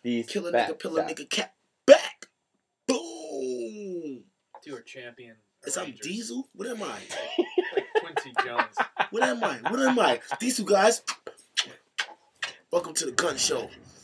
Beast. Killer back, nigga, pillar Jack. nigga, cat back. Boom. Tour champion. Is I'm Diesel? What am I? Like Quincy Jones. What am I? What am I? Diesel guys. Welcome to the gun show.